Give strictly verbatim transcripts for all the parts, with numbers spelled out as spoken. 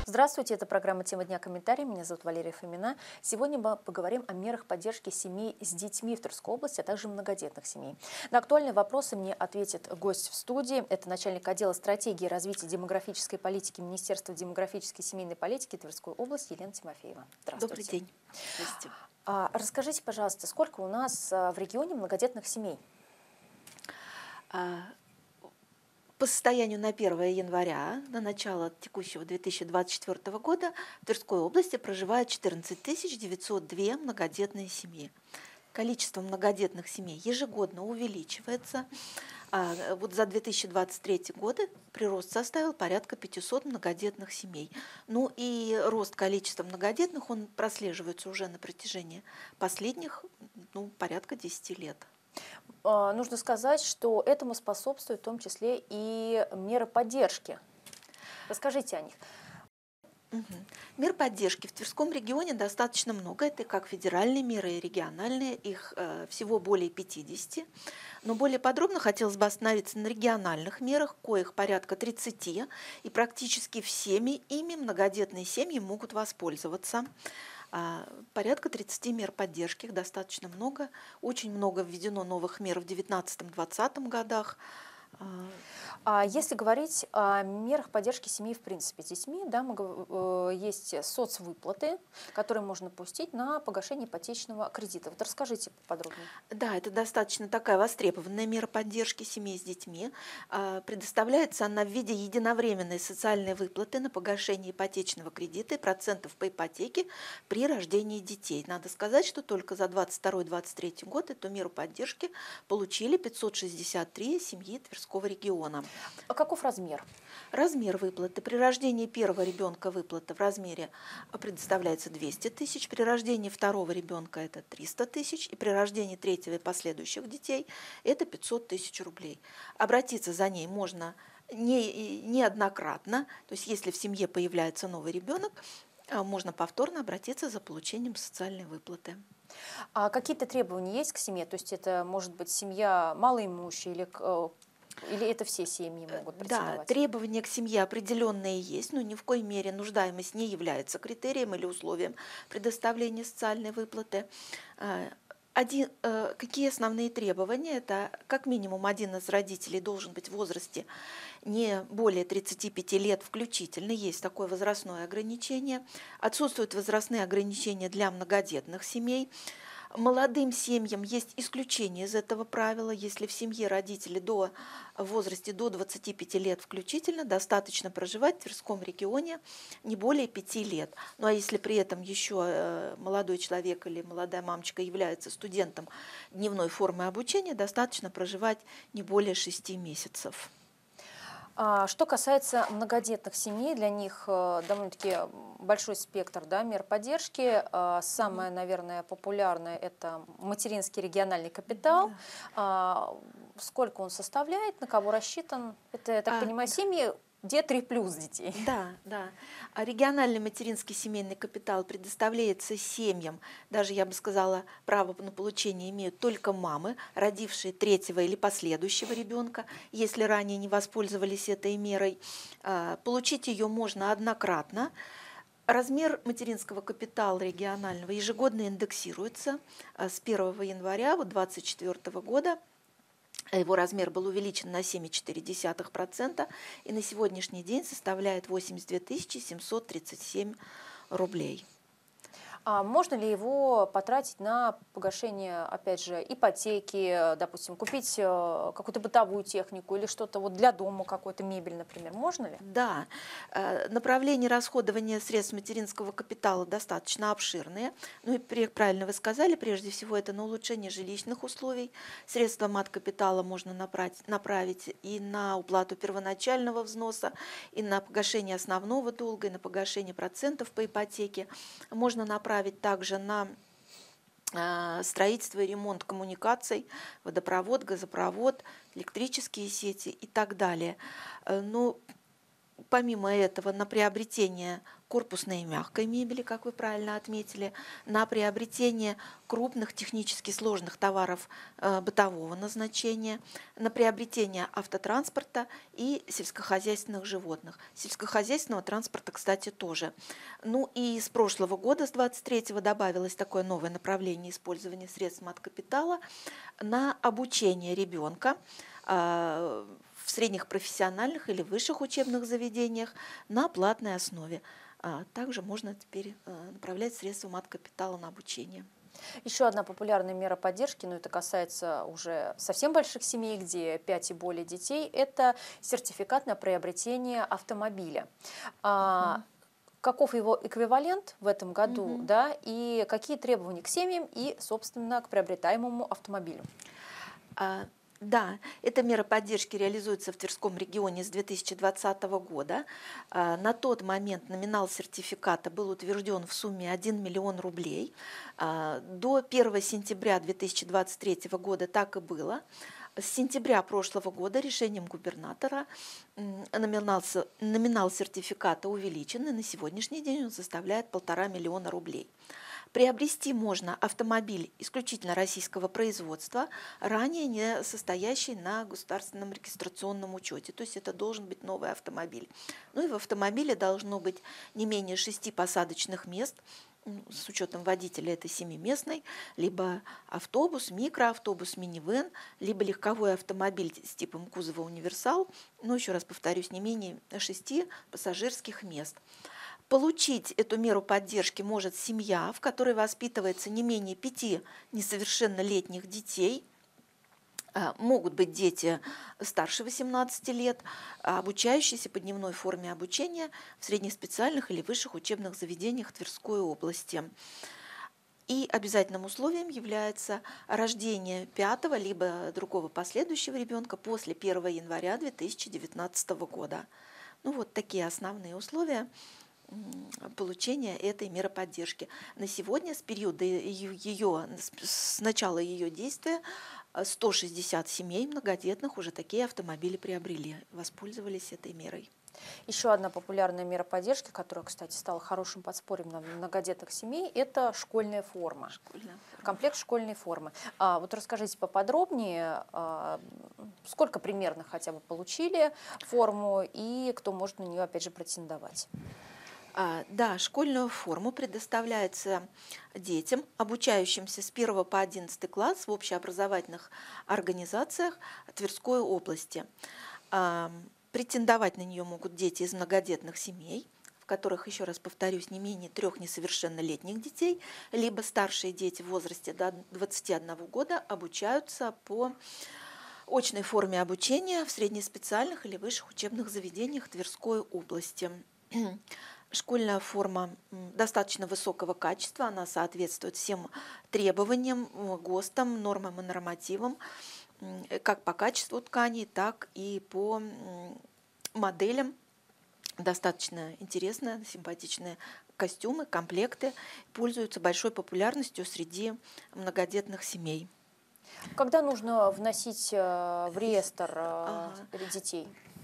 Здравствуйте, это программа «Тема дня. Комментарий». Меня зовут Валерия Фомина. Сегодня мы поговорим о мерах поддержки семей с детьми в Тверской области, а также многодетных семей. На актуальные вопросы мне ответит гость в студии. Это начальник отдела стратегии и развития демографической политики Министерства демографической и семейной политики Тверской области Елена Тимофеева. Здравствуйте. Добрый день. Здравствуйте. А, расскажите, пожалуйста, сколько у нас в регионе многодетных семей? А, По состоянию на первое января, на начало текущего две тысячи двадцать четвёртого года, в Тверской области проживает четырнадцать тысяч девятьсот две многодетные семьи. Количество многодетных семей ежегодно увеличивается. А вот за две тысячи двадцать третий год прирост составил порядка пятисот многодетных семей. Ну и рост количества многодетных, он прослеживается уже на протяжении последних ну, порядка десяти лет. Нужно сказать, что этому способствует в том числе и меры поддержки. Расскажите о них. Угу. Мер поддержки в Тверском регионе достаточно много. Это как федеральные меры и региональные. Их э, всего более пятидесяти. Но более подробно хотелось бы остановиться на региональных мерах, коих порядка тридцати. И практически всеми ими многодетные семьи могут воспользоваться. Порядка тридцати мер поддержки, их достаточно много. Очень много введено новых мер в девятнадцатом-двадцатом годах. А если говорить о мерах поддержки семьи в принципе с детьми, да, мы, есть соцвыплаты, которые можно пустить на погашение ипотечного кредита. Вот расскажите поподробнее. Да, это достаточно такая востребованная мера поддержки семей с детьми. Предоставляется она в виде единовременной социальной выплаты на погашение ипотечного кредита и процентов по ипотеке при рождении детей. Надо сказать, что только за двадцать второй — двадцать третий год эту меру поддержки получили пятьсот шестьдесят три семьи Тверского региона. А каков размер? Размер выплаты. При рождении первого ребенка выплата в размере предоставляется двести тысяч, при рождении второго ребенка это триста тысяч, и при рождении третьего и последующих детей это пятьсот тысяч рублей. Обратиться за ней можно не, неоднократно, то есть если в семье появляется новый ребенок, можно повторно обратиться за получением социальной выплаты. А какие-то требования есть к семье? То есть это может быть семья малоимущая или Или это все семьи могут претендовать? Да, требования к семье определенные есть, но ни в коей мере нуждаемость не является критерием или условием предоставления социальной выплаты. Один, какие основные требования? Это как минимум один из родителей должен быть в возрасте не более тридцати пяти лет включительно, есть такое возрастное ограничение. Отсутствуют возрастные ограничения для многодетных семей. Молодым семьям есть исключение из этого правила. Если в семье родители до, в возрасте до двадцати пяти лет включительно, достаточно проживать в Тверском регионе не более пяти лет. Ну а если при этом еще молодой человек или молодая мамочка является студентом дневной формы обучения, достаточно проживать не более шести месяцев. Что касается многодетных семей, для них довольно-таки большой спектр, да, мер поддержки. Самое, наверное, популярное – это материнский региональный капитал. Да. Сколько он составляет, на кого рассчитан? Это, я так а, понимаю, семьи, где три плюс детей. Да, да. А региональный материнский семейный капитал предоставляется семьям, даже, я бы сказала, право на получение имеют только мамы, родившие третьего или последующего ребенка, если ранее не воспользовались этой мерой. Получить ее можно однократно. Размер материнского капитала регионального ежегодно индексируется с первого января две тысячи двадцать четвёртого года. Его размер был увеличен на семь целых четыре десятых процента и на сегодняшний день составляет восемьдесят две тысячи семьсот тридцать семь рублей. А можно ли его потратить на погашение, опять же, ипотеки, допустим, купить какую-то бытовую технику или что-то вот для дома, какой-то мебель, например? Можно ли? Да. Направление расходования средств материнского капитала достаточно обширные. Ну и правильно вы сказали, прежде всего это на улучшение жилищных условий. Средства мат-капитала можно направить, направить и на уплату первоначального взноса, и на погашение основного долга, и на погашение процентов по ипотеке. Можно направить также на строительство и ремонт коммуникаций, водопровод, газопровод, электрические сети и так далее. Но Помимо этого, на приобретение корпусной и мягкой мебели, как вы правильно отметили, на приобретение крупных технически сложных товаров э, бытового назначения, на приобретение автотранспорта и сельскохозяйственных животных. Сельскохозяйственного транспорта, кстати, тоже. Ну и с прошлого года, с двадцать третьего, добавилось такое новое направление использования средств маткапитала на обучение ребенка э, в средних профессиональных или высших учебных заведениях на платной основе. А также можно теперь направлять средства маткапитала на обучение. Еще одна популярная мера поддержки, но это касается уже совсем больших семей, где пять и более детей, это сертификат на приобретение автомобиля. А, каков его эквивалент в этом году, Угу. да, и какие требования к семьям и, собственно, к приобретаемому автомобилю? А, Да, эта мера поддержки реализуется в Тверском регионе с две тысячи двадцатого года. А, На тот момент номинал сертификата был утвержден в сумме один миллион рублей. А, До первого сентября две тысячи двадцать третьего года так и было. С сентября прошлого года решением губернатора м, номинал, с- номинал сертификата увеличен, и на сегодняшний день он составляет полтора миллиона рублей. Приобрести можно автомобиль исключительно российского производства, ранее не состоящий на государственном регистрационном учете. То есть это должен быть новый автомобиль. Ну и в автомобиле должно быть не менее шести посадочных мест, м, с учетом водителя это семиместный, либо автобус, микроавтобус, минивэн, либо легковой автомобиль с типом кузова универсал, но еще раз повторюсь, не менее шести пассажирских мест. Получить эту меру поддержки может семья, в которой воспитывается не менее пяти несовершеннолетних детей. А, Могут быть дети старше восемнадцати лет, а обучающиеся по дневной форме обучения в среднеспециальных или высших учебных заведениях Тверской области. И обязательным условием является рождение пятого либо другого последующего ребенка после первого января две тысячи девятнадцатого года. Ну вот такие основные условия м, получения этой меры поддержки. На сегодня, с периода ее, ее- с с начала ее действия, э, сто шестьдесят семей многодетных уже такие автомобили приобрели, воспользовались этой мерой. Еще одна популярная мера поддержки, которая, кстати, стала хорошим подспорьем на многодетных семей, это школьная форма. Школьная форма. Комплект школьной формы. А, вот расскажите поподробнее, а, сколько примерно хотя бы получили форму и кто может на нее, опять же, претендовать? А, Да, школьную форму предоставляется детям, обучающимся с первого по одиннадцатый класс в общеобразовательных организациях Тверской области. А, Претендовать на нее могут дети из многодетных семей, в которых, еще раз повторюсь, не менее трех несовершеннолетних детей, либо старшие дети в возрасте до двадцати одного года обучаются по очной форме обучения в среднеспециальных или высших учебных заведениях Тверской области. Школьная форма м, достаточно высокого качества, она соответствует всем требованиям, м, ГОСТам, нормам и нормативам, м, э, как по качеству тканей, так и по м, моделям. Достаточно интересные, симпатичные костюмы, комплекты, пользуются большой популярностью среди многодетных семей. Когда нужно вносить э, в реестр э, Ага. детей?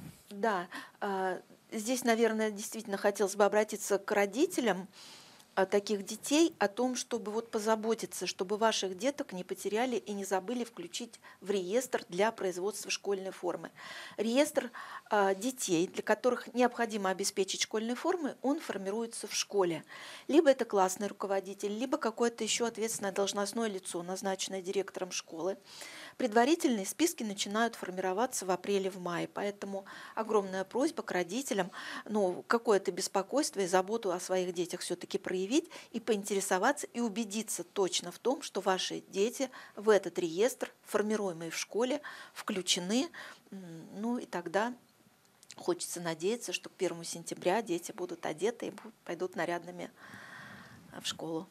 Да, а, здесь, наверное, действительно хотелось бы обратиться к родителям а, таких детей о том, чтобы вот позаботиться, чтобы ваших деток не потеряли и не забыли включить в реестр для производства школьной формы. Реестр а, детей, для которых необходимо обеспечить школьной формой, он формируется в школе. Либо это классный руководитель, либо какое-то еще ответственное должностное лицо, назначенное директором школы. Предварительные списки начинают формироваться в апреле, в мае, поэтому огромная просьба к родителям, ну, какое-то беспокойство и заботу о своих детях все-таки проявить и поинтересоваться и убедиться точно в том, что ваши дети в этот реестр, формируемый в школе, включены, М, ну и тогда хочется надеяться, что к первому сентября дети будут одеты и будут- пойдут нарядными а, в школу.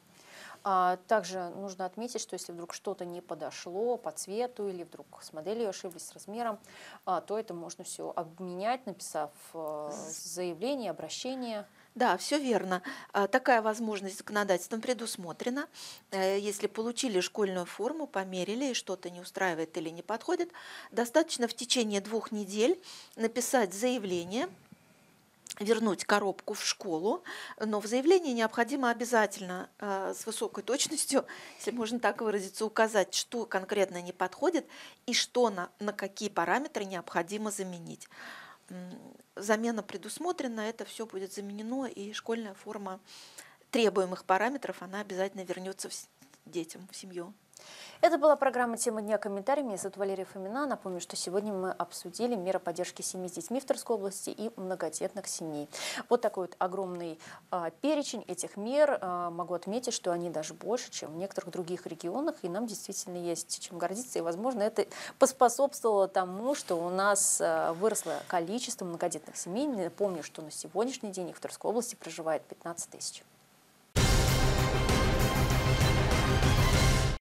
А также нужно отметить, что если вдруг что-то не подошло по цвету или вдруг с моделью ошиблись, с размером, а, то это можно все обменять, написав э, заявление, обращение. Да, все верно. А, Такая возможность законодательством предусмотрена. Э, Если получили школьную форму, померили, и что-то не устраивает или не подходит, достаточно в течение двух недель написать заявление вернуть коробку в школу, но в заявлении необходимо обязательно э, с высокой точностью, если можно так выразиться, указать, что конкретно не подходит и что на, на какие параметры необходимо заменить. М, Замена предусмотрена, это все будет заменено, и школьная форма требуемых параметров, она обязательно вернется в с- детям, в семью. Это была программа «Тема дня. Комментарий». Меня зовут Валерия Фомина. Напомню, что сегодня мы обсудили меры поддержки семьи с детьми в Тверской области и многодетных семей. Вот такой вот огромный а, перечень этих мер. А, могу отметить, что они даже больше, чем в некоторых других регионах, и нам действительно есть чем гордиться. И, возможно, это поспособствовало тому, что у нас а, выросло количество многодетных семей. Напомню, что на сегодняшний день их в Тверской области проживает пятнадцать тысяч.